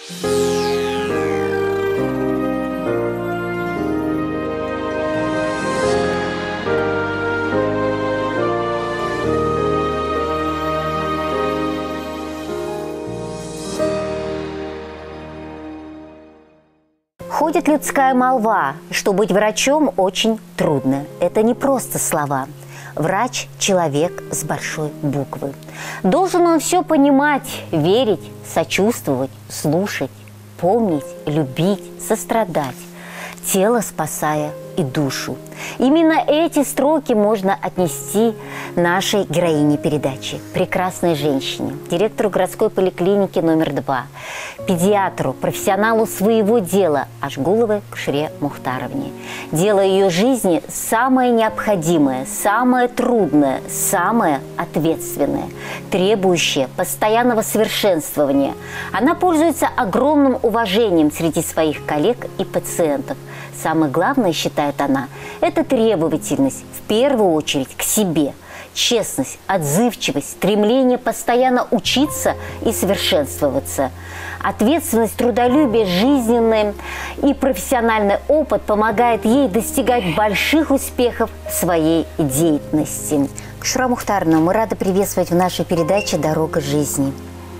Ходит людская молва, что быть врачом очень трудно. Это не просто слова. Врач – человек с большой буквы. Должен он все понимать, верить, сочувствовать, слушать, помнить, любить, сострадать, тело спасая и душу. Именно эти строки можно отнести нашей героине передачи, прекрасной женщине, директору городской поликлиники номер 2, педиатру, профессионалу своего дела Ажгуловой Кушре Мухтаровне. Дело ее жизни самое необходимое, самое трудное, самое ответственное, требующее постоянного совершенствования. Она пользуется огромным уважением среди своих коллег и пациентов. Самое главное, считает она, это требовательность в первую очередь к себе, честность, отзывчивость, стремление постоянно учиться и совершенствоваться. Ответственность, трудолюбие, жизненный и профессиональный опыт помогает ей достигать больших успехов в своей деятельности. Кушра Мухтаровна, мы рады приветствовать в нашей передаче «Дорога жизни».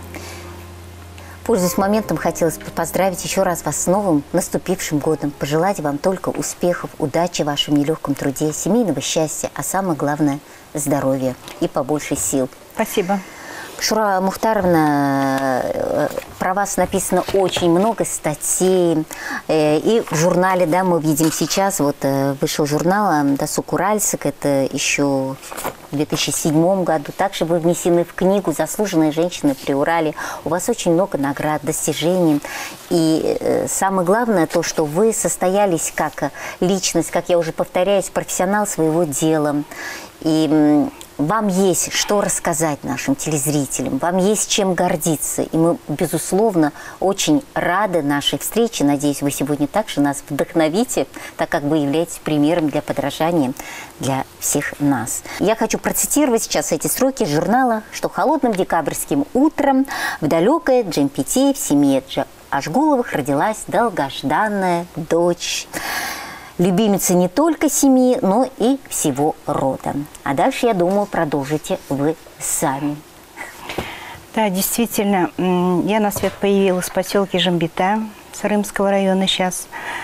Пользуясь моментом, хотелось бы поздравить еще раз вас с новым наступившим годом. Пожелать вам только успехов, удачи в вашем нелегком труде, семейного счастья, а самое главное – здоровья и побольше сил. Спасибо. Кушра Мухтаровна, про вас написано очень много статей. И в журнале, да, мы видим сейчас, вот вышел журнал «Досуг Уральск», это еще в 2007 году. Также вы внесены в книгу «Заслуженные женщины при Урале». У вас очень много наград, достижений. И самое главное то, что вы состоялись как личность, как я уже повторяюсь, профессионал своего дела. И вам есть что рассказать нашим телезрителям, вам есть чем гордиться. И мы, безусловно, очень рады нашей встрече. Надеюсь, вы сегодня также нас вдохновите, так как вы являетесь примером для подражания для всех нас. Я хочу процитировать сейчас эти строки из журнала, что холодным декабрьским утром в далекой Джемпити в семье Ажгуловых родилась долгожданная дочь. Любимица не только семьи, но и всего рода. А дальше, я думаю, продолжите вы сами. Да, действительно, я на свет появилась в поселке Жамбита, Сарымского района сейчас.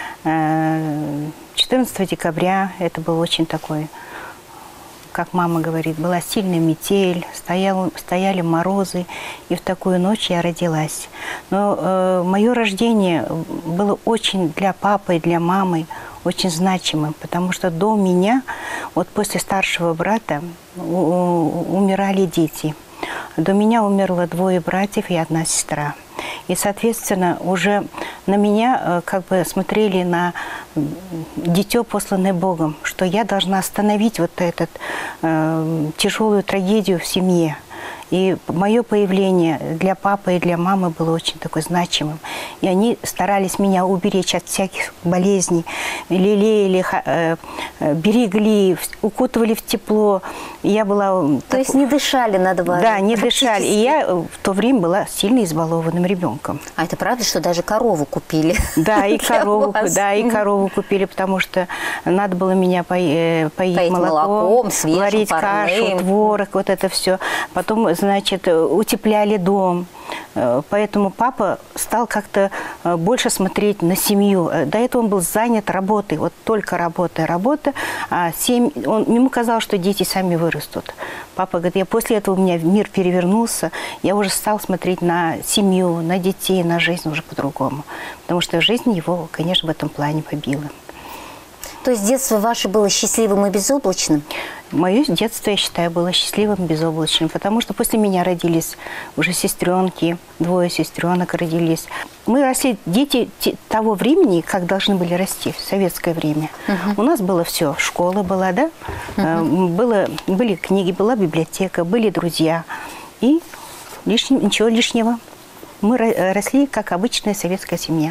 14 декабря, это был очень такой, как мама говорит, была сильная метель, стояли морозы, и в такую ночь я родилась. Но мое рождение было очень для папы и для мамы очень значимым, потому что до меня, вот после старшего брата, умирали дети. До меня умерло 2 братьев и 1 сестра. И, соответственно, уже на меня как бы смотрели на дитё, посланное Богом, что я должна остановить вот эту тяжелую трагедию в семье. И мое появление для папы и для мамы было очень такой значимым. И они старались меня уберечь от всяких болезней, лелеяли, берегли, укутывали в тепло. Я была... То есть не дышали над вами? Да, не дышали. И я в то время была сильно избалованным ребенком. А это правда, что даже корову купили? Да, и корову купили, потому что надо было меня поить молоком, варить кашу, творог, вот это все. Потом, значит, утепляли дом. Поэтому папа стал как-то больше смотреть на семью. До этого он был занят работой, вот только работа. А ему казалось, что дети сами вырастут. Папа говорит, после этого у меня мир перевернулся, я уже стал смотреть на семью, на детей, на жизнь уже по-другому. Потому что жизнь его, конечно, в этом плане побила. То есть детство ваше было счастливым и безоблачным? Мое детство, я считаю, было счастливым и безоблачным, потому что после меня родились уже сестренки, 2 сестренок родились. Мы росли, дети того времени, как должны были расти в советское время. У нас было все, школа была, да? Были книги, была библиотека, были друзья. И ничего лишнего. Мы росли, как обычная советская семья.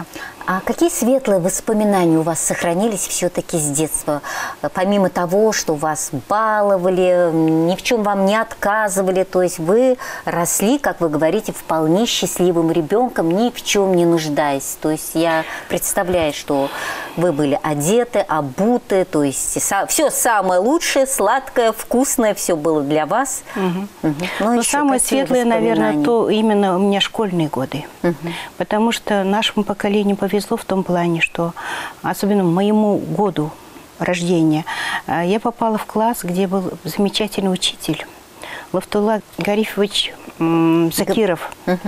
А какие светлые воспоминания у вас сохранились все-таки с детства? Помимо того, что вас баловали, ни в чем вам не отказывали, то есть вы росли, как вы говорите, вполне счастливым ребенком, ни в чем не нуждаясь. То есть я представляю, что вы были одеты, обуты, то есть все самое лучшее, сладкое, вкусное, все было для вас. Но самое светлое, наверное, то именно у меня школьные годы. Потому что нашему поколению повезло в том плане, что, особенно моему году рождения, я попала в класс, где был замечательный учитель Лафтулла Гарифович Закиров.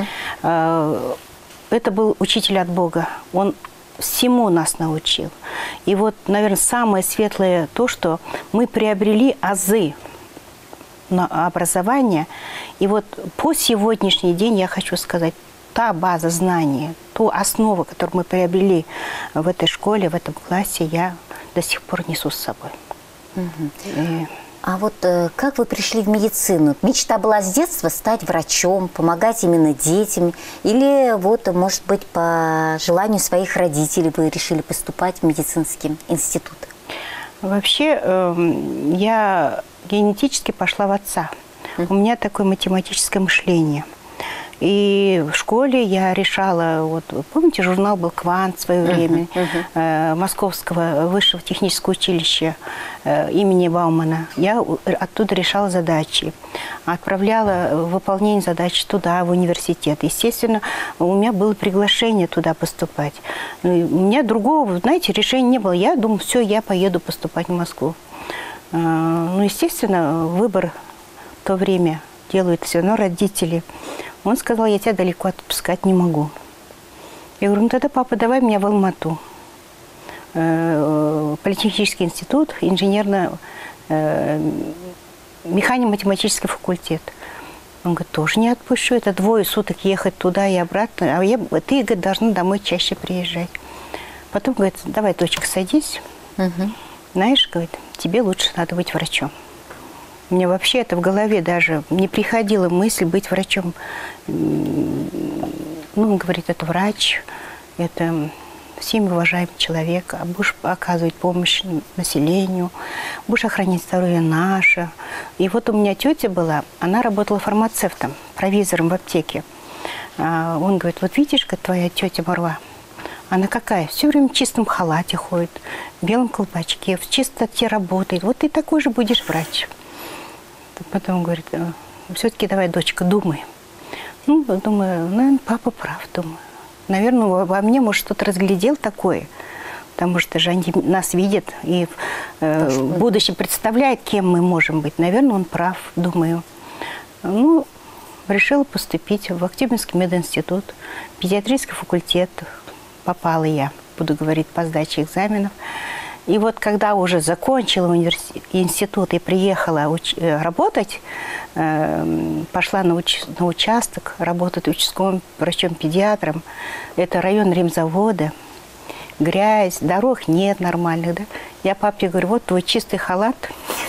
Это был учитель от Бога. Он всему нас научил. И вот, наверное, самое светлое то, что мы приобрели азы на образование. И вот по сегодняшний день я хочу сказать, та база знаний, ту основу, которую мы приобрели в этой школе, в этом классе, я до сих пор несу с собой. А вот как вы пришли в медицину? Мечта была с детства стать врачом, помогать именно детям? Или вот, может быть, по желанию своих родителей вы решили поступать в медицинский институт? Вообще, я генетически пошла в отца. У меня такое математическое мышление. И в школе я решала, вот помните, журнал был «Квант» в свое время, Московского высшего технического училища имени Баумана. Я оттуда решала задачи, отправляла выполнение задач туда, в университет. Естественно, у меня было приглашение туда поступать. У меня другого, знаете, решения не было. Я думаю, все, я поеду поступать в Москву. Ну, естественно, выбор в то время делают все равно родители. Он сказал, я тебя далеко отпускать не могу. Я говорю, ну тогда, папа, давай меня в Алмату. Политехнический институт, механико-математический факультет. Он говорит, тоже не отпущу, это 2 суток ехать туда и обратно, а ты, говорит, должна домой чаще приезжать. Потом говорит, давай, дочка, садись. Знаешь, говорит, тебе лучше надо быть врачом. Мне вообще это в голове даже не приходила мысль быть врачом. Ну, он говорит, это врач, это всеми уважаемый человек, а будешь оказывать помощь населению, будешь охранять здоровье наше. И вот у меня тетя была, она работала фармацевтом, провизором в аптеке. Он говорит, вот видишь, как твоя тетя Марва, она какая? Все время в чистом халате ходит, в белом колпачке, в чистоте работает. Вот ты такой же будешь врач. Потом говорит, все-таки давай, дочка, думай. Ну, думаю, наверное, папа прав, думаю. Наверное, во мне, может, что-то разглядел такое, потому что же они нас видят и в будущем представляют, кем мы можем быть. Наверное, он прав, думаю. Ну, решила поступить в Октябрьский мединститут, педиатрический факультет. Попала я, буду говорить, по сдаче экзаменов. И вот когда уже закончила институт и приехала работать, пошла на участок, работать участковым врачом-педиатром. Это район ремзавода, грязь, дорог нет нормальных. Да? Я папе говорю, вот твой чистый халат.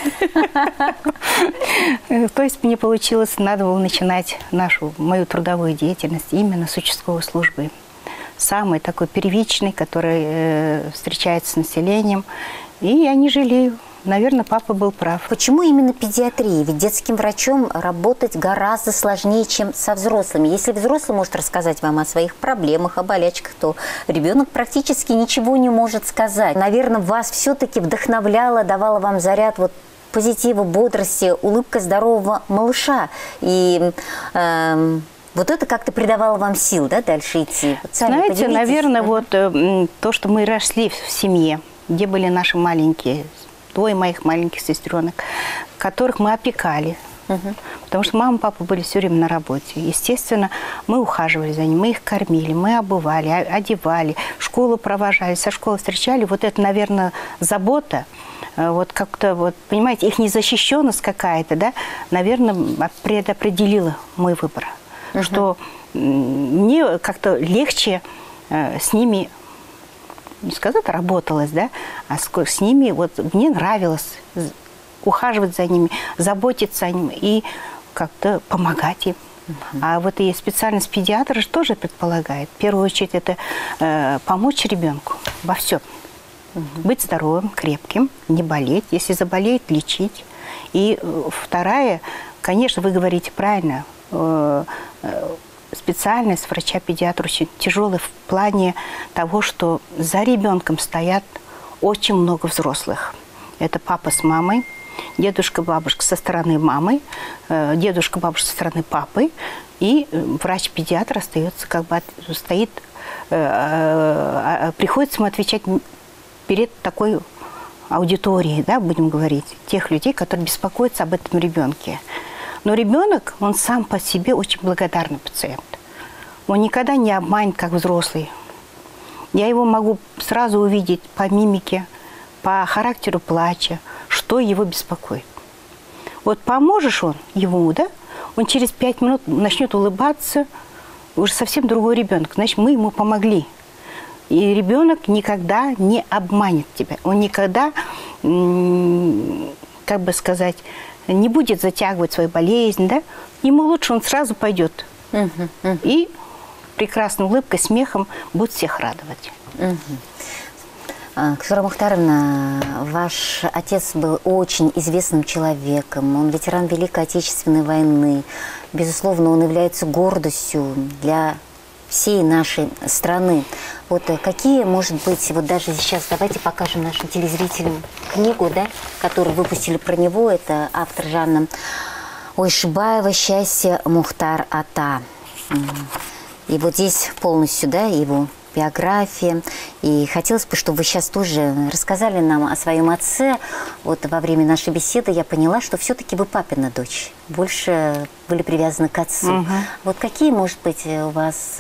То есть мне получилось, надо было начинать мою трудовую деятельность именно с участковой службы. Самый такой первичный, который встречается с населением. И я не жалею. Наверное, папа был прав. Почему именно педиатрия? Ведь детским врачом работать гораздо сложнее, чем со взрослыми. Если взрослый может рассказать вам о своих проблемах, о болячках, то ребенок практически ничего не может сказать. Наверное, вас все-таки вдохновляло, давало вам заряд позитива, бодрости, улыбка здорового малыша. И вот это как-то придавало вам сил, да, дальше идти? Вот знаете, наверное, вот то, что мы росли в семье, где были наши маленькие, 2 моих маленьких сестренок, которых мы опекали. Потому что мама и папа были все время на работе. Естественно, мы ухаживали за ними, мы их кормили, мы обували, одевали, в школу провожали, со школы встречали. Вот это, наверное, забота, вот как-то, вот, понимаете, их незащищенность какая-то, да, наверное, предопределила мой выбор. Что мне как-то легче с ними, не сказать, работалось, да, а с ними вот мне нравилось ухаживать за ними, заботиться о ними и как-то помогать им. А вот и специальность педиатра же тоже предполагает. В первую очередь это помочь ребенку во всем. Быть здоровым, крепким, не болеть. Если заболеет, лечить. И вторая, конечно, вы говорите правильно, специальность врача-педиатра очень тяжелая в плане того, что за ребенком стоят очень много взрослых. Это папа с мамой, дедушка, бабушка со стороны мамы, дедушка, бабушка со стороны папы, и врач-педиатр остается, как бы стоит, приходится ему отвечать перед такой аудиторией, да, будем говорить, тех людей, которые беспокоятся об этом ребенке. Но ребенок, он сам по себе очень благодарный пациент. Он никогда не обманет, как взрослый. Я его могу сразу увидеть по мимике, по характеру плача, что его беспокоит. Вот поможешь он ему, да, он через 5 минут начнет улыбаться, уже совсем другой ребенок. Значит, мы ему помогли. И ребенок никогда не обманет тебя. Он никогда, как бы сказать, не будет затягивать свою болезнь, да? Ему лучше, он сразу пойдет. И прекрасной улыбкой, смехом будет всех радовать. Ксюра Мухтаровна, ваш отец был очень известным человеком. Он ветеран Великой Отечественной войны. Безусловно, он является гордостью для всей нашей страны. Вот какие, может быть, вот даже сейчас давайте покажем нашим телезрителям книгу, да, которую выпустили про него. Это автор Жанна Ойшибаева «Счастье Мухтар-ата». И вот здесь полностью, да, его биография. И хотелось бы, чтобы вы сейчас тоже рассказали нам о своем отце. Вот во время нашей беседы я поняла, что все-таки вы папина дочь. Больше были привязаны к отцу. Вот какие, может быть, у вас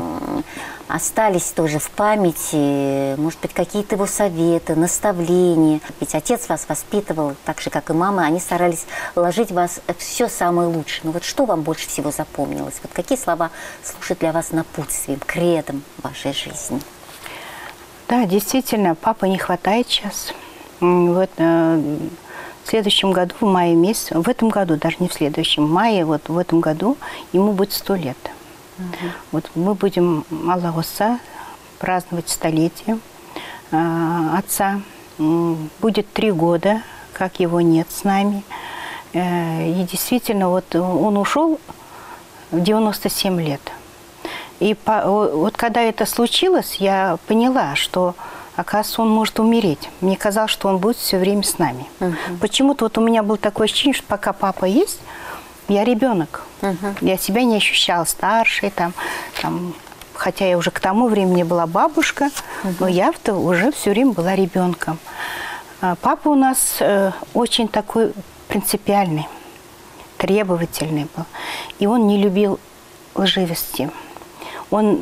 остались тоже в памяти, может быть, какие-то его советы, наставления? Ведь отец вас воспитывал, так же, как и мама. Они старались вложить в вас все самое лучшее. Но вот что вам больше всего запомнилось? Вот какие слова служат для вас напутствием, кредом вашей жизни? Да, действительно, папы не хватает сейчас. Вот, в следующем году, в мае месяце, в этом году, даже не в следующем, в мае, вот в этом году ему будет 100 лет. Вот мы будем, Аллах Уса, праздновать столетие отца. Будет 3 года, как его нет с нами. И действительно, вот он ушел в 97 лет. И вот когда это случилось, я поняла, что, оказывается, он может умереть. Мне казалось, что он будет все время с нами. Почему-то вот у меня было такое ощущение, что пока папа есть, я ребенок. Я себя не ощущала старшей, там, хотя я уже к тому времени была бабушка, но я-то уже все время была ребенком. Папа у нас очень такой принципиальный, требовательный был. И он не любил лживости. Он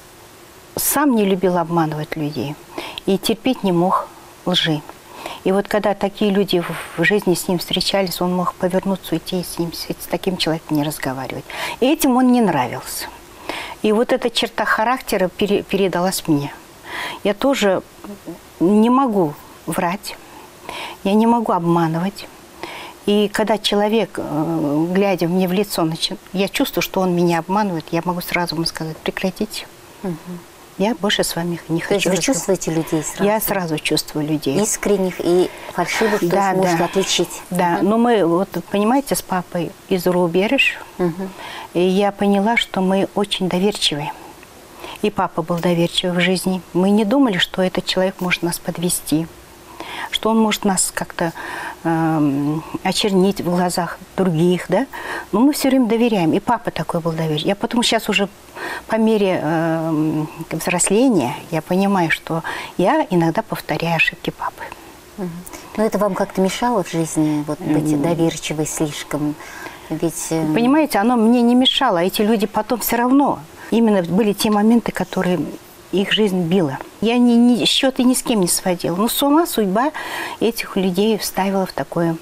сам не любил обманывать людей и терпеть не мог лжи. И вот когда такие люди в жизни с ним встречались, он мог повернуться, уйти и с таким человеком не разговаривать. И этим он не нравился. И вот эта черта характера передалась мне. Я тоже не могу врать, я не могу обманывать. И когда человек, глядя мне в лицо, я чувствую, что он меня обманывает, я могу сразу ему сказать: прекратите. Я больше с вами не хочу. То есть вы чувствуете людей сразу? Я сразу чувствую людей. Искренних и фальшивых, то есть можно отличить. Да, но мы, вот понимаете, с папой из Руберж, и я поняла, что мы очень доверчивые. И папа был доверчивый в жизни. Мы не думали, что этот человек может нас подвести, что он может нас как-то очернить в глазах других, да? Но мы все время доверяем. И папа такой был доверчивый. Я потом сейчас уже по мере взросления я понимаю, что я иногда повторяю ошибки папы. Но это вам как-то мешало в жизни, вот быть доверчивой слишком? Ведь... Понимаете, оно мне не мешало. Эти люди потом все равно. Именно были те моменты, которые их жизнь била. Я счеты ни с кем не сводила. Но сама судьба этих людей вставила в такое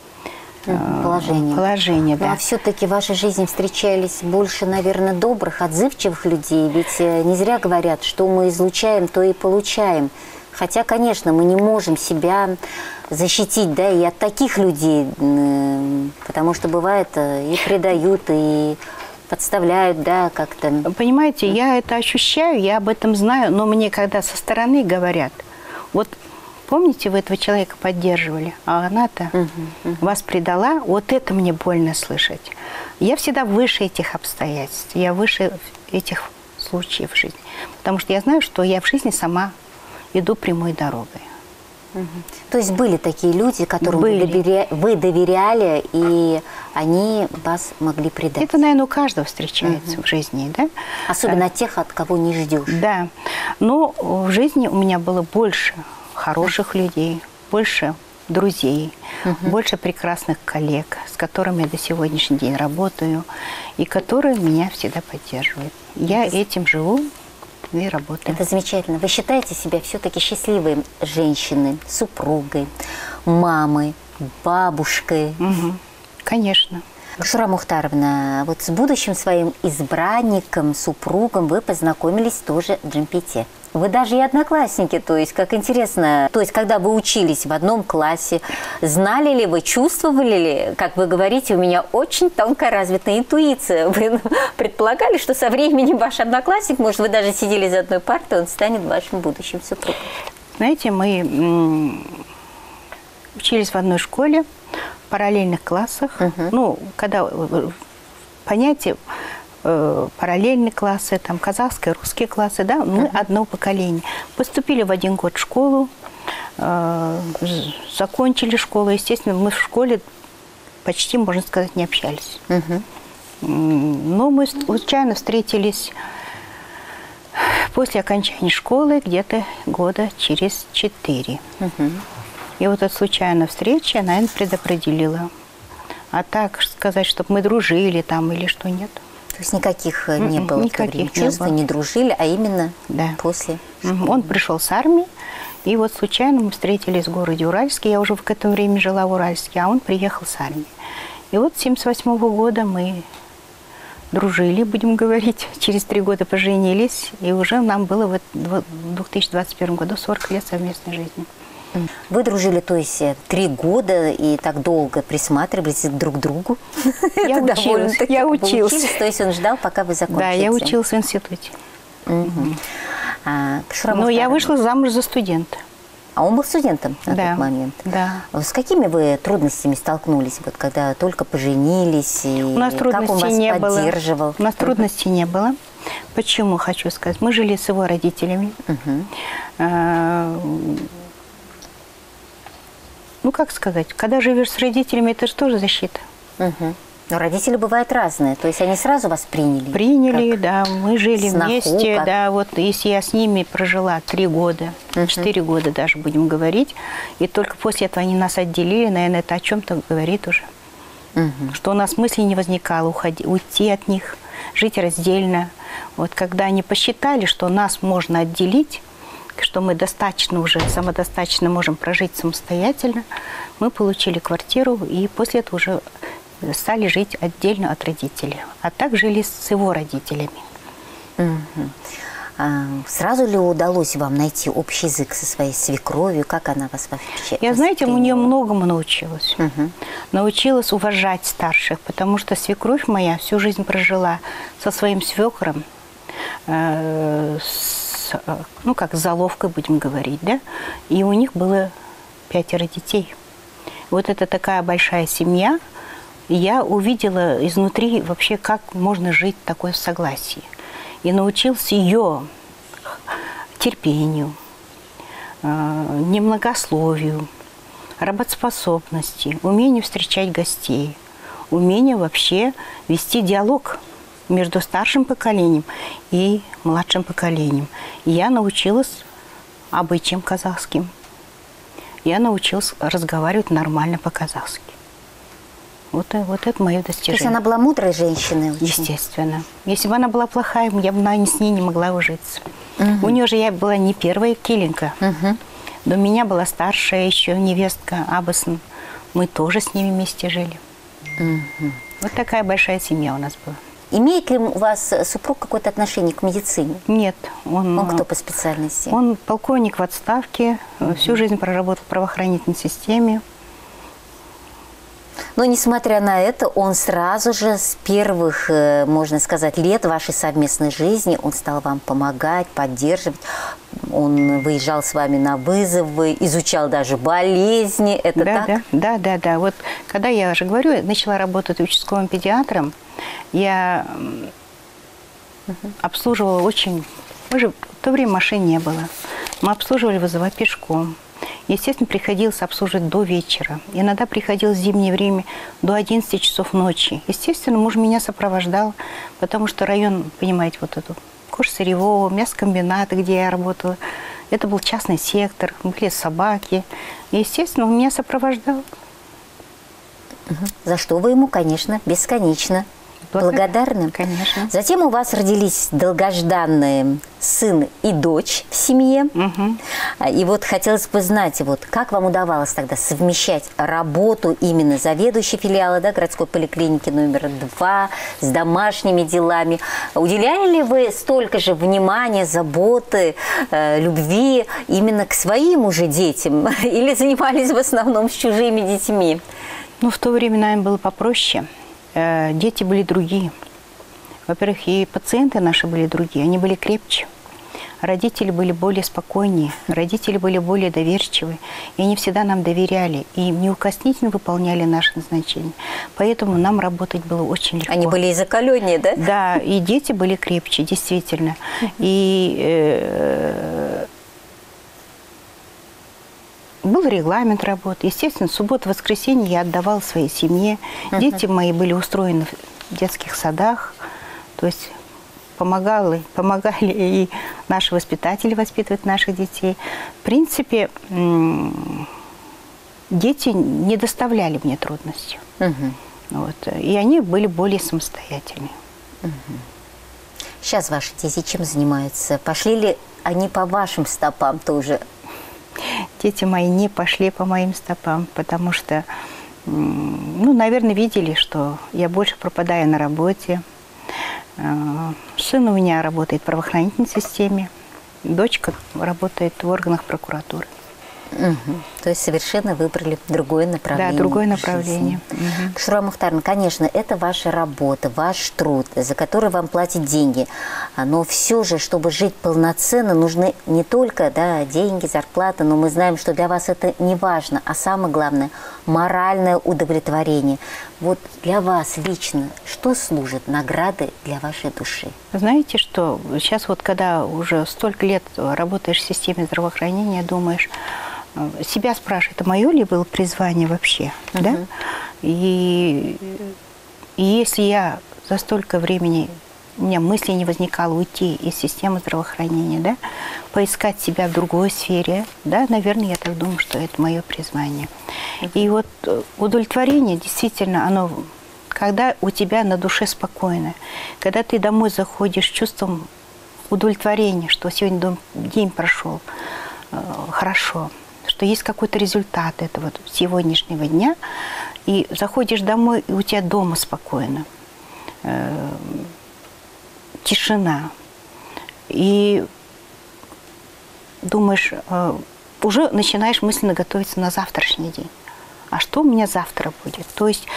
положение. Да. Ну, а все-таки в вашей жизни встречались больше, наверное, добрых, отзывчивых людей. Ведь не зря говорят, что мы излучаем, то и получаем. Хотя, конечно, мы не можем себя защитить, да, и от таких людей, потому что бывает и предают, и подставляют, да, как-то. Понимаете, я это ощущаю, я об этом знаю, но мне когда со стороны говорят, вот помните, вы этого человека поддерживали, а она-то вас предала, вот это мне больно слышать. Я всегда выше этих обстоятельств, я выше этих случаев в жизни, потому что я знаю, что я в жизни сама иду прямой дорогой. То есть были такие люди, которым вы доверяли, и они вас могли предать? Это, наверное, у каждого встречается в жизни, да? Особенно тех, от кого не ждешь. Да, но в жизни у меня было больше хороших людей, больше друзей, больше прекрасных коллег, с которыми я до сегодняшний день работаю, и которые меня всегда поддерживают. Я этим живу и работаю. Это замечательно. Вы считаете себя все-таки счастливой женщиной, супругой, мамой, бабушкой? Конечно. Шура Мухтаровна, вот с будущим своим избранником, супругом вы познакомились тоже в Джампите. Вы даже и одноклассники, то есть, как интересно, то есть, когда вы учились в одном классе, знали ли вы, чувствовали ли, как вы говорите, у меня очень тонко развитая интуиция. Вы предполагали, что со временем ваш одноклассник, может, вы даже сидели за одной партой, он станет вашим будущим супругом? Знаете, мы учились в одной школе, в параллельных классах. Ну, когда понятие параллельные классы, там казахские, русские классы, да, мы одно поколение. Поступили в один год в школу, закончили школу. Естественно, мы в школе почти, можно сказать, не общались. Но мы случайно встретились после окончания школы где-то года через 4. И вот эта случайная встреча, наверное, предопределила. А так сказать, чтобы мы дружили там или что, нет. То есть никаких не было в то время чувств, не дружили, а именно после школы. Он пришел с армии, и вот случайно мы встретились в городе Уральске. Я уже в это время жила в Уральске, а он приехал с армии. И вот с 1978 года мы дружили, будем говорить. Через 3 года поженились, и уже нам было в 2021 году 40 лет совместной жизни. Вы дружили, то есть 3 года и так долго присматривались друг к другу? Я училась. То есть он ждал, пока вы закончите? Да, я училась в институте. Но я вышла замуж за студента. А он был студентом на тот момент? Да. С какими вы трудностями столкнулись, вот, когда только поженились? И у нас как он вас поддерживал? У нас трудностей не было. Почему, хочу сказать? Мы жили с его родителями. Ну, как сказать, когда живешь с родителями, это же тоже защита. Но родители бывают разные, то есть они сразу вас приняли? Приняли, да, мы жили вместе, да, вот если я с ними прожила 3 года, 4 года даже, будем говорить, и только после этого они нас отделили, наверное, это о чем-то говорит уже. Что у нас мысли не возникало уйти от них, жить раздельно. Вот когда они посчитали, что нас можно отделить, что мы достаточно уже самодостаточно можем прожить самостоятельно, мы получили квартиру и после этого уже стали жить отдельно от родителей. А так жили с его родителями. Сразу ли удалось вам найти общий язык со своей свекровью? Как она вас вообще? Я, знаете, у нее многому научилась. Научилась уважать старших, потому что свекровь моя всю жизнь прожила со своим свекром, ну, как заловкой, будем говорить, да, и у них было 5 детей. Вот это такая большая семья, и я увидела изнутри вообще, как можно жить такое в согласии. И научился ее терпению, немногословию, работоспособности, умению встречать гостей, умению вообще вести диалог между старшим поколением и младшим поколением. И я научилась обычаям казахским. Я научилась разговаривать нормально по-казахски. Вот это мое достижение. То есть она была мудрой женщиной? Очень. Естественно. Если бы она была плохая, я бы с ней не могла ужиться. У нее же я была не первая киленка. До меня была старшая еще невестка Абасан. Мы тоже с ними вместе жили. Вот такая большая семья у нас была. Имеет ли у вас супруг какое-то отношение к медицине? Нет. Он кто по специальности? Он полковник в отставке, всю жизнь проработал в правоохранительной системе. Но, несмотря на это, он сразу же с первых, можно сказать, лет вашей совместной жизни, он стал вам помогать, поддерживать. Он выезжал с вами на вызовы, изучал даже болезни. Это так? Да. Вот когда я уже говорю, я начала работать участковым педиатром, я обслуживала очень... В то время машин не было. Мы обслуживали вызова пешком. Естественно, приходилось обслуживать до вечера. Иногда приходилось в зимнее время до 11 часов ночи. Естественно, муж меня сопровождал, потому что район, понимаете, вот эту кожсырьевого, мясокомбината, где я работала, это был частный сектор, были собаки. И, естественно, он меня сопровождал. За что вы ему, конечно, бесконечно благодарны. Конечно. Затем у вас родились долгожданные сын и дочь в семье. И вот хотелось бы знать, вот, как вам удавалось тогда совмещать работу именно заведующей филиала, да, городской поликлиники номер 2 с домашними делами. Уделяли ли вы столько же внимания, заботы, любви именно к своим уже детям? Или занимались в основном с чужими детьми? Ну, в то время, наверное, было попроще. Дети были другие. Во-первых, и пациенты наши были другие, они были крепче. Родители были более спокойнее, родители были более доверчивы, и они всегда нам доверяли, и неукоснительно выполняли наши назначения. Поэтому нам работать было очень легко. Они были и закаленнее, да? Да, и дети были крепче, действительно. И был регламент работы. Естественно, субботу, воскресенье я отдавала своей семье. Дети мои были устроены в детских садах. То есть помогали и наши воспитатели воспитывать наших детей. В принципе, дети не доставляли мне трудностей. Вот. И они были более самостоятельны. Сейчас ваши дети чем занимаются? Пошли ли они по вашим стопам тоже? Дети мои не пошли по моим стопам, потому что, ну, наверное, видели, что я больше пропадаю на работе. Сын у меня работает в правоохранительной системе, дочка работает в органах прокуратуры. То есть совершенно выбрали другое направление. Да, другое направление. Шура Мухтаровна, конечно, это ваша работа, ваш труд, за который вам платят деньги. Но все же, чтобы жить полноценно, нужны не только, да, деньги, зарплата, но мы знаем, что для вас это не важно, а самое главное – моральное удовлетворение. Вот для вас лично что служит наградой для вашей души? Знаете, что сейчас вот, когда уже столько лет работаешь в системе здравоохранения, думаешь, себя спрашиваешь, это мое ли было призвание вообще, да? И если я за столько времени, у меня мысли не возникало уйти из системы здравоохранения, да, поискать себя в другой сфере, да, наверное, я так думаю, что это мое призвание. И вот удовлетворение, действительно, оно, когда у тебя на душе спокойно, когда ты домой заходишь с чувством удовлетворения, что сегодня день прошел хорошо, что есть какой-то результат этого сегодняшнего дня, и заходишь домой, и у тебя дома спокойно, тишина, и думаешь, уже начинаешь мысленно готовиться на завтрашний день. А что у меня завтра будет? То есть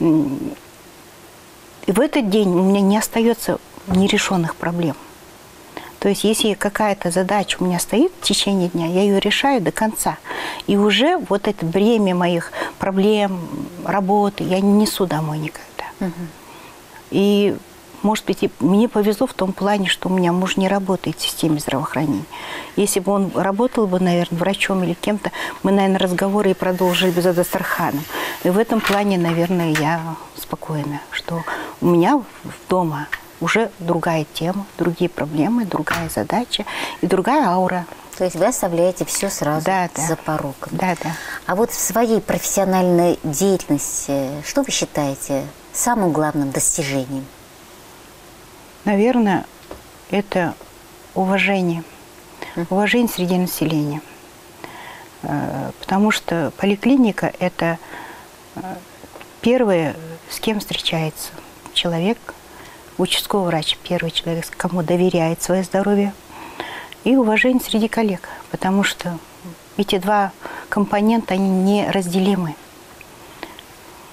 в этот день у меня не остается нерешенных проблем. То есть если какая-то задача у меня стоит в течение дня, я ее решаю до конца. И уже вот это бремя моих проблем, работы я не несу домой никогда. И, может быть, мне повезло в том плане, что у меня муж не работает в системе здравоохранения. Если бы он работал бы, наверное, врачом или кем-то, мы, наверное, разговоры и продолжили бы за Дастарханом. И в этом плане, наверное, я спокойна, что у меня дома уже другая тема, другие проблемы, другая задача и другая аура. То есть вы оставляете все сразу за порогом. Да. А вот в своей профессиональной деятельности, что вы считаете самым главным достижением? Наверное, это уважение. Уважение среди населения. Потому что поликлиника – это первое, с кем встречается человек, участковый врач, первый человек, кому доверяет свое здоровье, и уважение среди коллег, потому что эти два компонента, они неразделимы.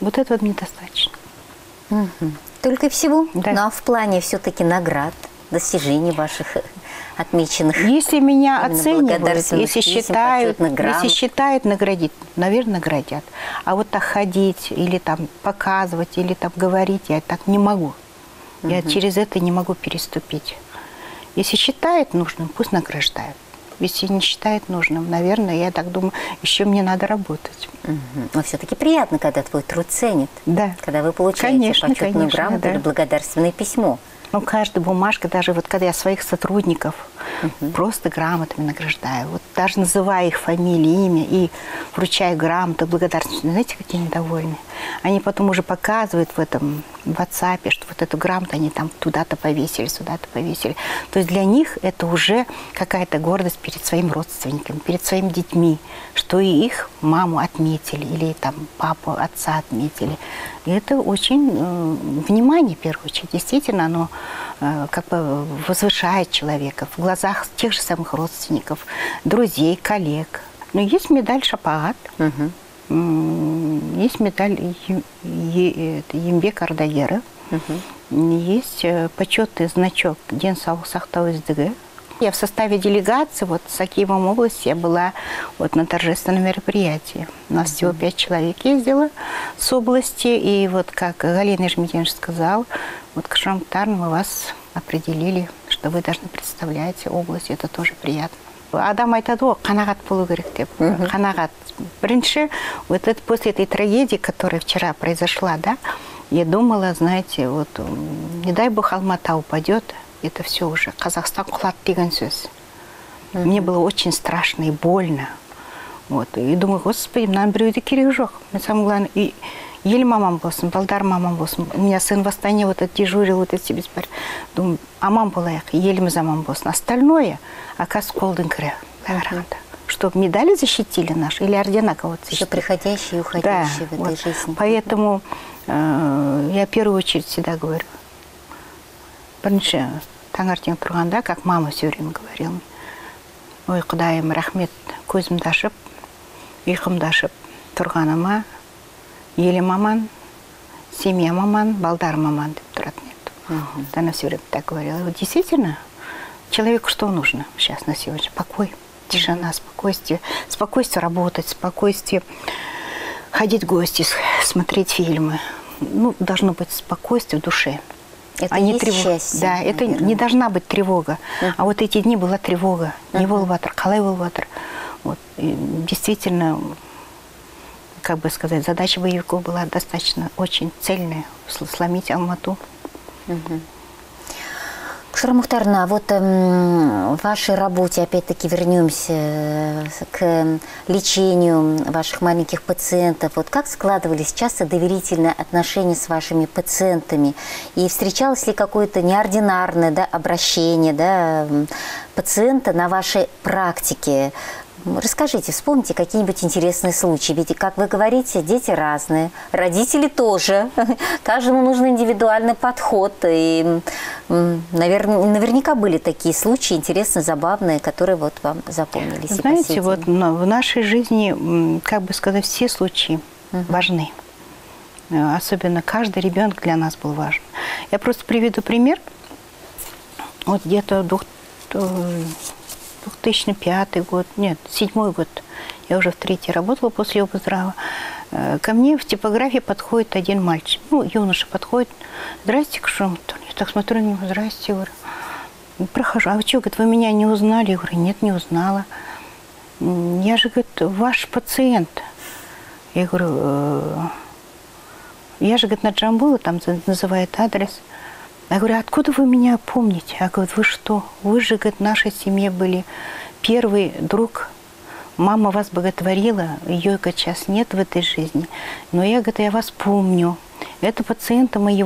Вот этого недостаточно. Только и всего? Да. Ну, а в плане все-таки наград, достижений ваших отмеченных? Если меня именно оценивают, благодарственных если писем, считают, почетных грамот. наградить, наверное, наградят. А вот так ходить, или там показывать, или там говорить, я так не могу. Я через это не могу переступить. Если считает нужным, пусть награждают. Если не считает нужным, наверное, я так думаю, еще мне надо работать. Но все-таки приятно, когда твой труд ценят. Да. Когда вы получаете Конечно, почетную конечно, грамоту да. или благодарственное письмо. Ну, каждая бумажка, даже вот когда я своих сотрудников просто грамотами награждаю, вот даже называя их фамилии, имя и вручая грамоты, благодарность, знаете, какие они довольны. Они потом уже показывают в этом WhatsApp, что вот эту грамоту они там туда-то повесили, сюда-то повесили. То есть для них это уже какая-то гордость перед своим родственником, перед своими детьми, что и их маму отметили, или там папу, отца отметили. И это очень внимание, в первую очередь. Действительно, оно как бы возвышает человека в глазах тех же самых родственников, друзей, коллег. Но есть медаль «Шапаат», есть медаль «Ембек Ардагера», есть почетный значок «Денсаулық сақтау үздігі». Я в составе делегации, вот с Акимом области, я была вот на торжественном мероприятии. У нас всего 5 человек ездило с области, и вот как Галина Ижмединович сказал, вот к Шрамтарну мы вас определили, что вы должны представлять область, это тоже приятно. Адам айтады ғой, қанағат болу керек деп. Қанағат. Бірінші, вот это, после этой трагедии, которая вчера произошла, да, я думала, знаете, вот не дай бог Алматы упадет, это все уже Казахстан құлады деген сөз. Мне было очень страшно и больно. Вот. И думаю, господи, мынаны біреуде керегі жоқ. Мен самое главное, и елім аман болсын, балдарым аман болсын. У меня сын в Астане вот это дежурил, вот это себе спар. Думаю, аман болайық, еліміз аман болсын. Остальное, оказывается, қолдың кірі. Чтобы медали защитили наши или ордена кого-то защитили. Еще приходящие и уходящие в этой жизни. Поэтому я в первую очередь всегда говорю. Бірінші, таңертең тұрғанда, как мама все время говорила, ой, Құдайым, рахмет, көзімді ашып, ұйқымды ашып тұрғаныма, елім аман, семьям аман, балдарым аман деп тұратын еді. Она все время так говорила. Вот действительно, человеку что нужно сейчас на сегодня? Покой, тишина, спокойствие. Спокойствие работать, спокойствие ходить в гости, смотреть фильмы. Ну, должно быть спокойствие в душе. Это не счастье. Да, это не должна быть тревога. А вот эти дни была тревога. Не волватор, қалай волватор. Вот. Действительно, как бы сказать, задача боевиков была достаточно очень цельная. Сломить Алмату. Кушра Мухтаровна, вот в вашей работе, опять-таки, вернемся к лечению ваших маленьких пациентов. Вот как складывались часто доверительные отношения с вашими пациентами? И встречалось ли какое-то неординарное, да, обращение, да, пациента на вашей практике? Расскажите, вспомните какие-нибудь интересные случаи. Ведь, как вы говорите, дети разные, родители тоже. Каждому нужен индивидуальный подход. И, наверняка были такие случаи интересные, забавные, которые вот вам запомнились. Знаете, вот в нашей жизни, как бы сказать, все случаи важны. Особенно каждый ребенок для нас был важен. Я просто приведу пример. Вот где-то 2005 год, нет, 2007 год, я уже в 3-й работала после Облздрава. Ко мне в типографии подходит один мальчик, ну, юноша подходит. Здрасте, Кушра. Я так смотрю на него, здрасте, говорю. Прохожу, а вы что, говорит, вы меня не узнали? Я говорю, нет, не узнала. Я же, говорит, ваш пациент. Я говорю, я же, говорит, на Джамбула, там называет адрес. Я говорю, откуда вы меня помните? Я говорю, вы что? Вы же, говорит, в нашей семье были первый друг. Мама вас боготворила, ее, говорит, сейчас нет в этой жизни. Но я, говорит, я вас помню. Это пациенты мои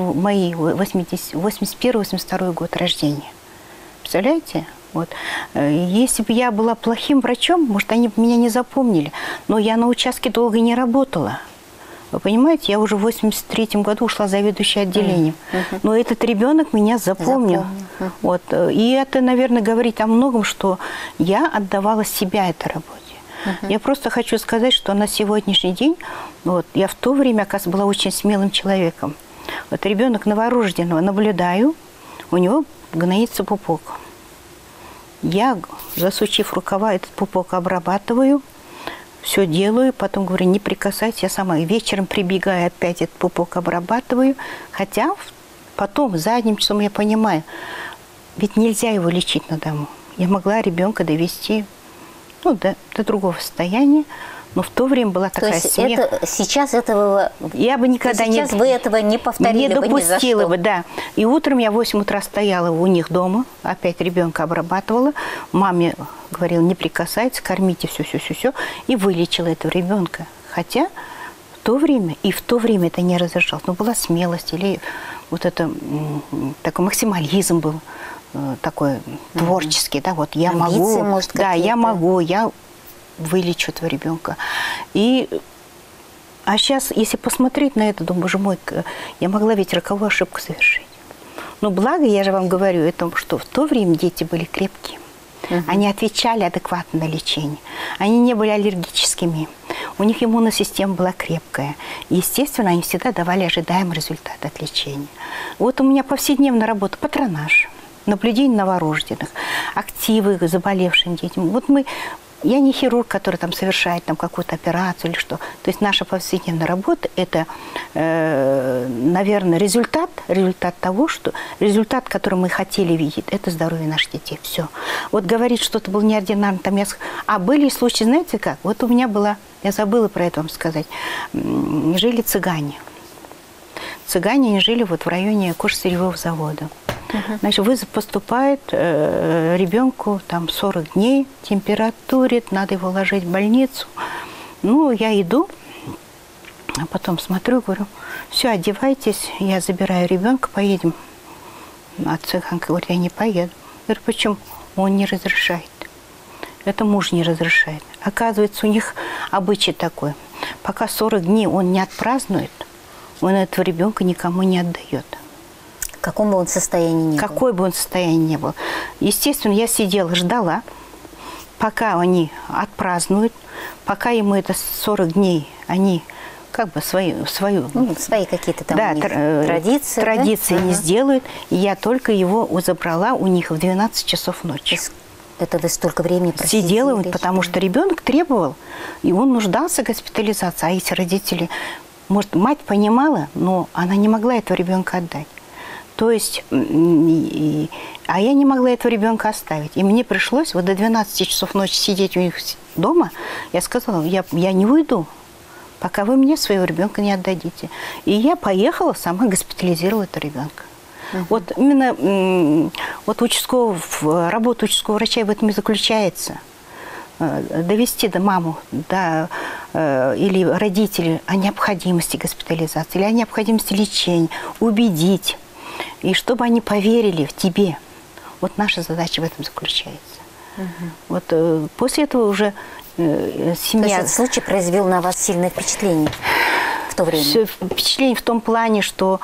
81-82 год рождения. Представляете? Вот. Если бы я была плохим врачом, может, они бы меня не запомнили. Но я на участке долго не работала. Вы понимаете, я уже в 83-м году ушла заведующей отделением. Но этот ребенок меня запомнил. Вот. И это, наверное, говорит о многом, что я отдавала себя этой работе. Я просто хочу сказать, что на сегодняшний день, вот, я в то время, оказывается, была очень смелым человеком. Вот ребенок новорожденного наблюдаю, у него гноится пупок. Я, засучив рукава, этот пупок обрабатываю, все делаю, потом говорю, не прикасайтесь, я сама вечером прибегаю, опять этот пупок обрабатываю, хотя потом, задним числом я понимаю, ведь нельзя его лечить на дому. Я могла ребенка довести до другого состояния, но в то время была такая смех. Сейчас этого... Я бы никогда сейчас вы этого не повторили не допустила бы, да. И утром я в 8 утра стояла у них дома, опять ребенка обрабатывала, маме говорила, не прикасайтесь, кормите, все, и вылечила этого ребенка. Хотя в то время это не разрешалось. Но была смелость или вот это такой максимализм был, такой творческий, да, вот я амбиции, могу, может, да, я могу, я вылечу этого ребенка. А сейчас, если посмотреть на это, думаю, боже мой, я могла ведь роковую ошибку совершить. Но благо, я же вам говорю, это, что в то время дети были крепкие. Они отвечали адекватно на лечение. Они не были аллергическими. У них иммунная система была крепкая. Естественно, они всегда давали ожидаемый результат от лечения. Вот у меня повседневная работа, патронаж, наблюдение новорожденных, активы к заболевшим детям. Вот я не хирург, который там совершает какую-то операцию или что. То есть наша повседневная работа – это, наверное, результат того, результат, который мы хотели видеть, это здоровье наших детей. Все. Вот говорить, что-то было неординарно, были случаи, знаете как? Вот у меня была, я забыла про это вам сказать, жили цыгане. Цыгане, они жили вот в районе кожсырьевого завода. Значит, вызов поступает, ребенку там 40 дней, температурит, надо его ложить в больницу. Ну, я иду, а потом смотрю, говорю, все, одевайтесь, я забираю ребенка, поедем. А цыганка говорит, я не поеду. Я говорю, почему? Он не разрешает. Это муж не разрешает. Оказывается, у них обычай такой. Пока 40 дней он не отпразднует, он этого ребенка никому не отдает. В каком бы он состоянии ни был. Какой бы он состоянии ни был. Естественно, я сидела, ждала, пока они отпразднуют, пока ему это 40 дней, они как бы свои какие-то там традиции не сделают. И я только его забрала у них в 12 часов ночи. Это вы столько времени просидели? Сидела, потому что ребенок требовал, и он нуждался в госпитализации. А эти родители, может, мать понимала, но она не могла этого ребенка отдать. То есть, а я не могла этого ребенка оставить. И мне пришлось вот до 12 часов ночи сидеть у них дома. Я сказала, я не уйду, пока вы мне своего ребенка не отдадите. И я поехала, сама госпитализировала этого ребенка. Вот именно работа участкового врача в этом и заключается. Довести до маму, или родителей о необходимости госпитализации, или о необходимости лечения, убедить. И чтобы они поверили в тебе. Вот наша задача в этом заключается. Вот после этого уже семья... То есть этот случай произвел на вас сильное впечатление в то время? Впечатление в том плане, что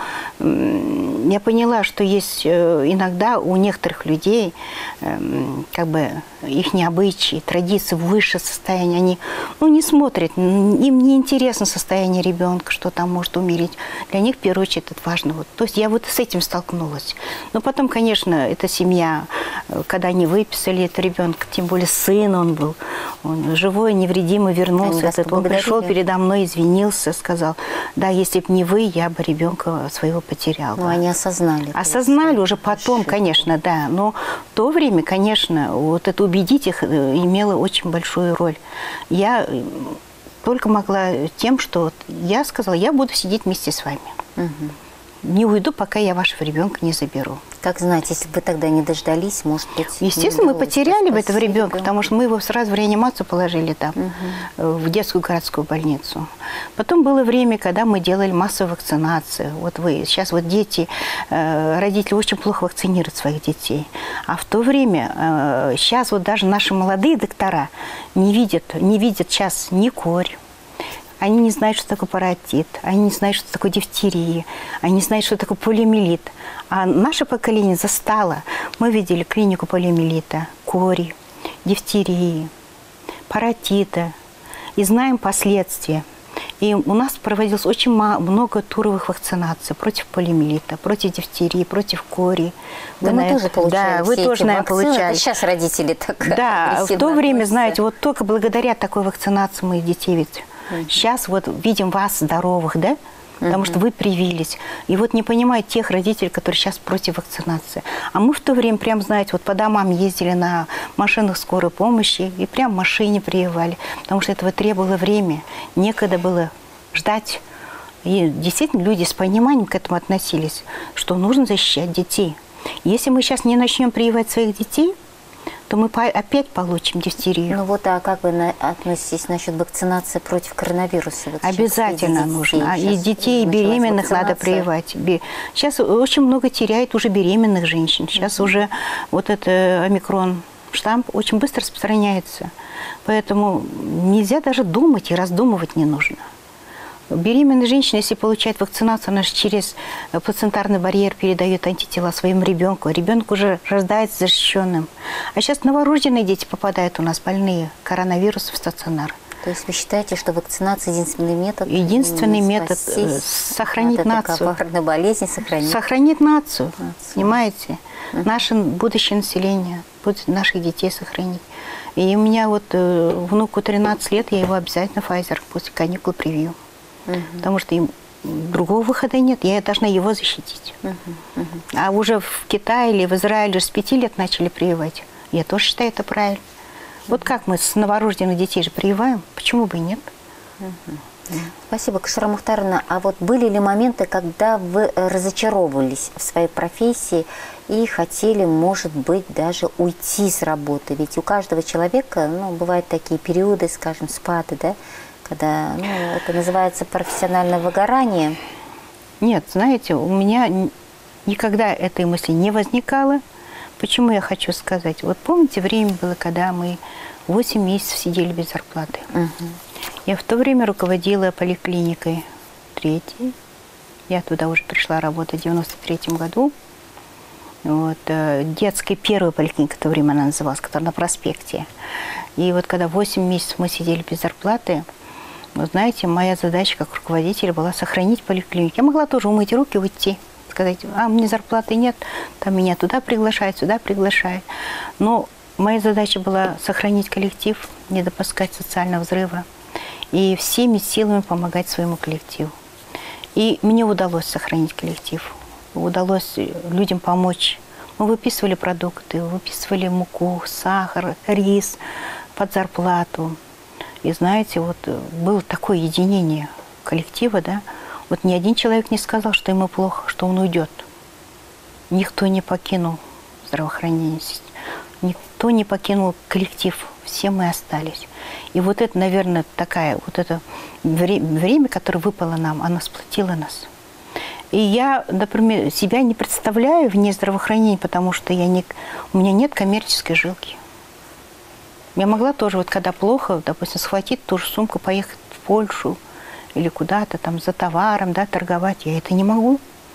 я поняла, что есть иногда у некоторых людей как бы их обычаи, традиции выше состояния. Они не смотрят, им не интересно состояние ребенка, что там может умереть. Для них, в первую очередь, это важно. То есть я вот с этим столкнулась. Но потом, конечно, эта семья, когда они выписали этого ребенка, тем более сын он был, он живой, невредимый, вернулся. Он пришел передо мной, извинился, сказал, да, если бы не вы, я бы ребенка своего потерял. Но они осознали. Осознали уже потом, конечно, да. Но в то время, конечно, вот это убедить их имело очень большую роль. Я только могла тем, что я сказала, я буду сидеть вместе с вами. Не уйду, пока я вашего ребенка не заберу. Как знать, если бы вы тогда не дождались, может быть... Естественно, мы потеряли бы этого ребенка, потому что мы его сразу в реанимацию положили там, в детскую городскую больницу. Потом было время, когда мы делали массовую вакцинацию. Вот сейчас вот дети, родители очень плохо вакцинируют своих детей. А в то время, сейчас вот даже наши молодые доктора не видят сейчас ни корь. Они не знают, что такое паротит, они не знают, что такое дифтерия, они не знают, что такое полиомиелит. А наше поколение застало. Мы видели клинику полиомиелита, кори, дифтерии, паротита, и знаем последствия. И у нас проводилось очень много туровых вакцинаций против полиомиелита, против дифтерии, против кори. Да, мы тоже получали. Да, вы тоже, наверное, получали. Сейчас родители так. Да, в то время, знаете, вот только благодаря такой вакцинации моих детей ведь. Сейчас вот видим вас здоровых, да? Потому что вы привились. И вот не понимают тех родителей, которые сейчас против вакцинации. А мы в то время, прям, знаете, вот по домам ездили на машинах скорой помощи и прям в машине прививали. Потому что этого требовало время. Некогда было ждать. И действительно люди с пониманием к этому относились, что нужно защищать детей. Если мы сейчас не начнем прививать своих детей, то мы опять получим дифтерию. Ну вот, а как вы относитесь насчет вакцинации против коронавируса? Вот обязательно нужно. И детей, и беременных надо прививать. Сейчас очень много теряет уже беременных женщин. Сейчас уже вот это омикрон штамп очень быстро распространяется. Поэтому нельзя даже думать и раздумывать не нужно. Беременная женщина, если получает вакцинацию, она же через плацентарный барьер передает антитела своему ребенку. Ребенок уже рождается защищенным. А сейчас новорожденные дети попадают у нас больные коронавирусом в стационар. То есть вы считаете, что вакцинация единственный метод? Единственный метод сохранить нацию. Болезни сохранить. Сохранить нацию. Понимаете? Наше будущее население, наших детей сохранить. И у меня вот внуку 13 лет, я его обязательно Pfizer после каникул привью. Потому что им другого выхода нет, я должна его защитить. А уже в Китае или в Израиле с 5 лет начали прививать. Я тоже считаю это правильно. Вот как мы с новорожденных детей же прививаем, почему бы и нет? Спасибо, Кашира Мухтаровна. А вот были ли моменты, когда вы разочаровывались в своей профессии и хотели, может быть, даже уйти с работы? Ведь у каждого человека, ну, бывают такие периоды, скажем, спады, да? Когда, ну, это называется профессиональное выгорание. Нет, знаете, у меня никогда этой мысли не возникало. Почему я хочу сказать? Вот помните, время было, когда мы 8 месяцев сидели без зарплаты. Я в то время руководила поликлиникой 3-й. Я туда уже пришла работать в 93-м году. Вот, детская первая поликлиника, в то время она называлась, которая на проспекте. И вот когда 8 месяцев мы сидели без зарплаты, вы знаете, моя задача как руководителя была сохранить поликлинику. Я могла тоже умыть руки, уйти, сказать, а мне зарплаты нет, там меня туда приглашают, сюда приглашают. Но моя задача была сохранить коллектив, не допускать социального взрыва и всеми силами помогать своему коллективу. И мне удалось сохранить коллектив, удалось людям помочь. Мы выписывали продукты, выписывали муку, сахар, рис под зарплату. И знаете, вот было такое единение коллектива, да, вот ни один человек не сказал, что ему плохо, что он уйдет. Никто не покинул здравоохранение, никто не покинул коллектив, все мы остались. И вот это, наверное, такая, вот это время, которое выпало нам, оно сплотило нас. И я, например, себя не представляю вне здравоохранения, потому что у меня нет коммерческой жилки. Я могла тоже, вот когда плохо, допустим, схватить ту же сумку, поехать в Польшу или куда-то там за товаром, да, торговать. Я это не могу.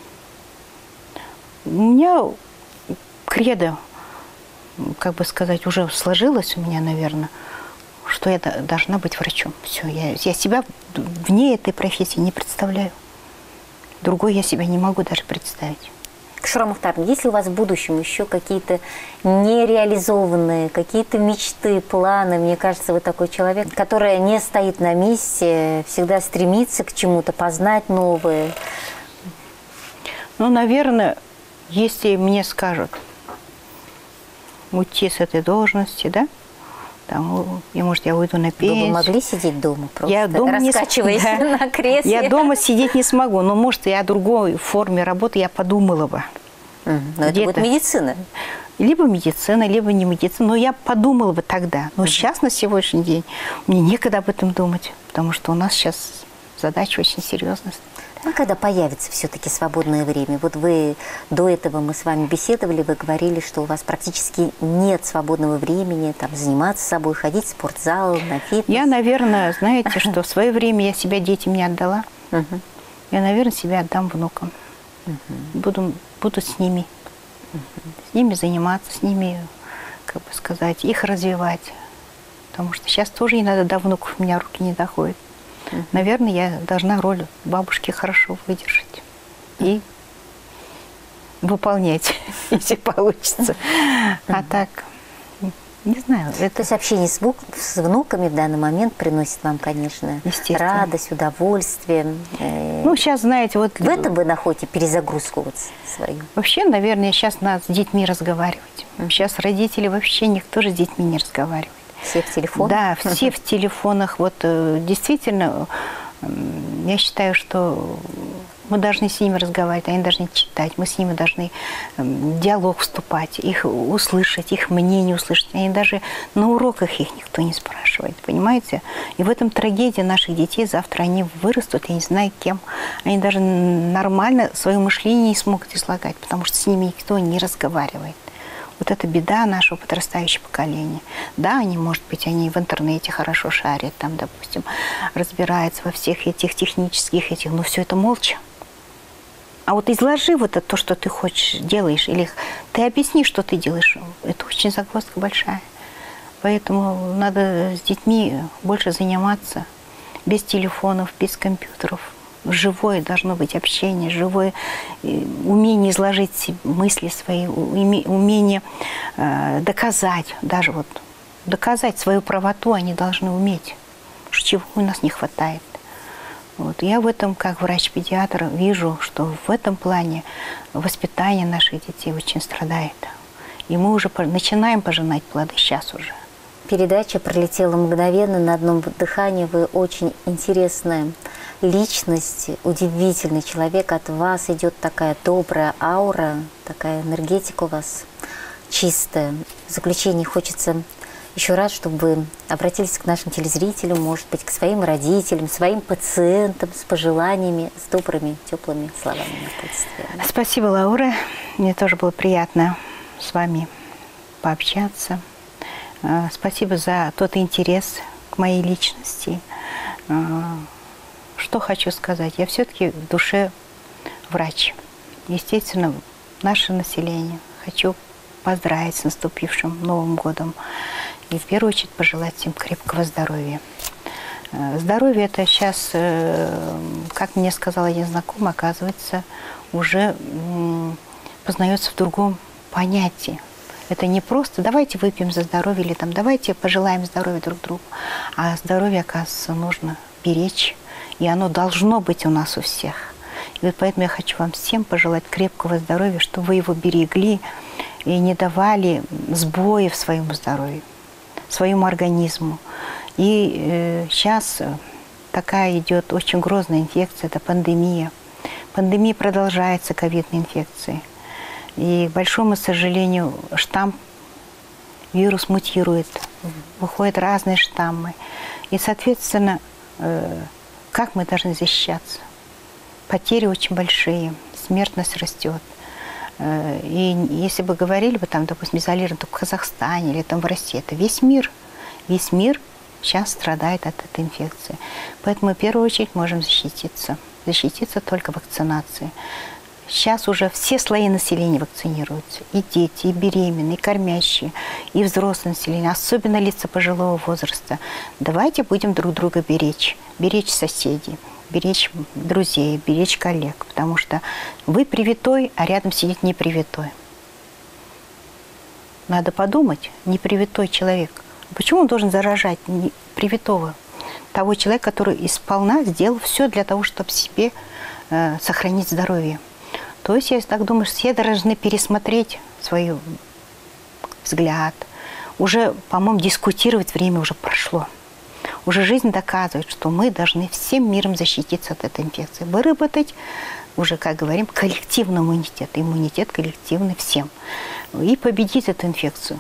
У меня кредо, как бы сказать, уже сложилось у меня, наверное, что я должна быть врачом. Все, я себя вне этой профессии не представляю. Другой я себя не могу даже представить. Кашира Мухтаровна, есть ли у вас в будущем еще какие-то нереализованные, какие-то мечты, планы? Мне кажется, вы такой человек, который не стоит на месте, всегда стремится к чему-то, познать новое. Ну, наверное, если мне скажут уйти с этой должности, да, там, и, может, я уйду на пенсию. Вы бы могли сидеть дома просто, я дома раскачиваясь на кресле? Я дома сидеть не смогу, но, может, я о другой форме работы я подумала бы. Но это будет медицина. Либо медицина, либо не медицина. Но я подумала бы тогда. Но сейчас, на сегодняшний день, мне некогда об этом думать, потому что у нас сейчас задача очень серьезная. Ну, когда появится все-таки свободное время? Вот вы, до этого мы с вами беседовали, вы говорили, что у вас практически нет свободного времени, там, заниматься собой, ходить в спортзал, на фитнес. Я, наверное, знаете, что в свое время я себя детям не отдала. Я, наверное, себя отдам внукам. Буду с ними. С ними заниматься, с ними, как бы сказать, их развивать. потому что сейчас тоже иногда до внуков у меня руки не доходят. Наверное, я должна роль бабушки хорошо выдержать и выполнять, если получится. А так, не знаю. То есть общение с внуками в данный момент приносит вам, конечно, радость, удовольствие. Ну, сейчас, знаете, вот... В этом вы находите перезагрузку вот свою? Вообще, наверное, сейчас надо с детьми разговаривать. Сейчас родители вообще никто же с детьми не разговаривает. Все в телефонах? Да, все в телефонах. Вот действительно, я считаю, что мы должны с ними разговаривать, они должны читать, мы с ними должны в диалог вступать, их услышать, их мнение услышать. Они даже на уроках их никто не спрашивает, понимаете? И в этом трагедия наших детей. Завтра они вырастут, я не знаю кем. Они даже нормально свое мышление не смогут излагать, потому что с ними никто не разговаривает. Вот это беда нашего подрастающего поколения. Да, они, может быть, они в интернете хорошо шарят, там, допустим, разбираются во всех этих технических этих, но все это молча. А вот изложи вот это то, что ты хочешь, делаешь, или ты объясни, что ты делаешь. Это очень загвоздка большая. Поэтому надо с детьми больше заниматься без телефонов, без компьютеров. Живое должно быть общение, живое умение изложить мысли свои, умение доказать, даже вот доказать свою правоту они должны уметь, чего у нас не хватает. Вот. Я в этом, как врач-педиатр, вижу, что в этом плане воспитание наших детей очень страдает. И мы уже начинаем пожинать плоды сейчас уже. Передача пролетела мгновенно, на одном дыхании. Вы очень интересная личность, удивительный человек. От вас идет такая добрая аура, такая энергетика у вас чистая. В заключение хочется еще раз, чтобы вы обратились к нашим телезрителям, может быть, к своим родителям, своим пациентам с пожеланиями, с добрыми, теплыми словами напутствия. Спасибо, Лаура. Мне тоже было приятно с вами пообщаться. Спасибо за тот интерес к моей личности. Что хочу сказать? Я все-таки в душе врач. Естественно, наше население хочу поздравить с наступившим Новым годом. И в первую очередь пожелать всем крепкого здоровья. Здоровье это сейчас, как мне сказала один знакомый, оказывается, уже познается в другом понятии. Это не просто «давайте выпьем за здоровье» или там «давайте пожелаем здоровья друг другу». А здоровье, оказывается, нужно беречь. И оно должно быть у нас у всех. И вот поэтому я хочу вам всем пожелать крепкого здоровья, чтобы вы его берегли и не давали сбои в своем здоровье, своему организму. И сейчас такая идет очень грозная инфекция, это пандемия. Пандемия продолжается, ковидной инфекции. И, к большому сожалению, вирус мутирует, выходят разные штаммы. И, соответственно, как мы должны защищаться? Потери очень большие, смертность растет. И если бы говорили бы, там, допустим, изолирован только в Казахстане или там в России, это весь мир сейчас страдает от этой инфекции. Поэтому мы в первую очередь можем защититься. Защититься только вакцинацией. Сейчас уже все слои населения вакцинируются. И дети, и беременные, и кормящие, и взрослое население, особенно лица пожилого возраста. Давайте будем друг друга беречь. Беречь соседей, беречь друзей, беречь коллег. Потому что вы привитой, а рядом сидит непривитой. Надо подумать, непривитой человек. Почему он должен заражать привитого? Того человека, который сполна сделал все для того, чтобы себе сохранить здоровье. То есть, я так думаю, все должны пересмотреть свой взгляд. Уже, по-моему, дискутировать время уже прошло. Уже жизнь доказывает, что мы должны всем миром защититься от этой инфекции. Выработать уже, как говорим, коллективный иммунитет. Иммунитет коллективный всем. И победить эту инфекцию.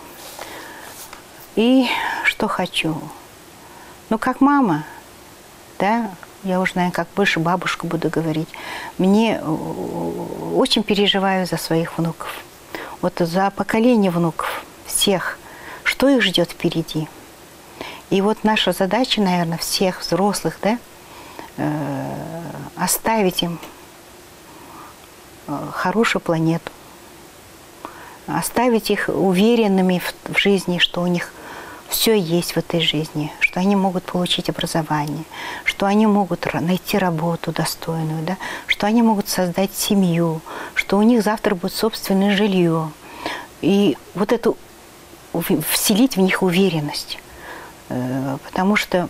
И что хочу? Ну, как мама, да, я уже, наверное, как больше бабушка буду говорить, мне очень переживаю за своих внуков. Вот за поколение внуков всех, что их ждет впереди. И вот наша задача, наверное, всех взрослых, да, оставить им хорошую планету, оставить их уверенными в жизни, что у них все есть в этой жизни, что они могут получить образование, что они могут найти работу достойную, да, что они могут создать семью, что у них завтра будет собственное жилье. И вот эту вселить в них уверенность. Потому что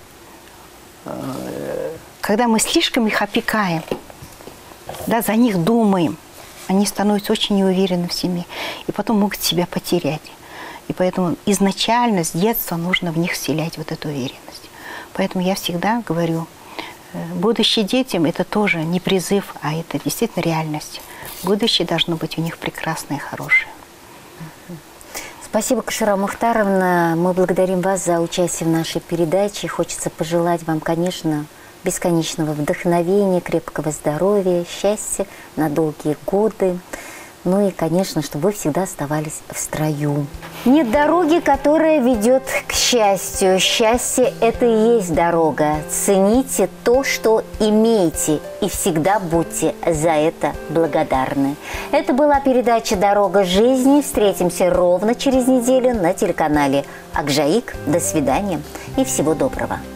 когда мы слишком их опекаем, да, за них думаем, они становятся очень неуверенны в себе и потом могут себя потерять. И поэтому изначально, с детства нужно в них вселять вот эту уверенность. Поэтому я всегда говорю, будущее детям – это тоже не призыв, а это действительно реальность. Будущее должно быть у них прекрасное и хорошее. Спасибо, Кашира Мухтаровна. Мы благодарим вас за участие в нашей передаче. Хочется пожелать вам, конечно, бесконечного вдохновения, крепкого здоровья, счастья на долгие годы. Ну и, конечно, чтобы вы всегда оставались в строю. Нет дороги, которая ведет к счастью. Счастье – это и есть дорога. Цените то, что имеете, и всегда будьте за это благодарны. Это была передача «Дорога жизни». Встретимся ровно через неделю на телеканале Акжаик. До свидания и всего доброго.